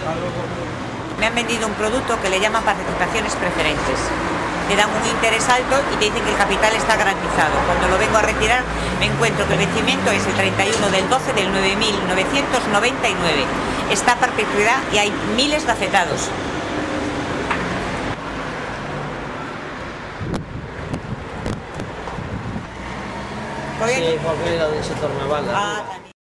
Me han vendido un producto que le llaman participaciones preferentes. Te dan un interés alto y te dicen que el capital está garantizado. Cuando lo vengo a retirar me encuentro que el vencimiento es el 31 del 12 del 9.999. Está a perpetuidad y hay miles de afectados. Sí, porque era del sector naval. Ah, también.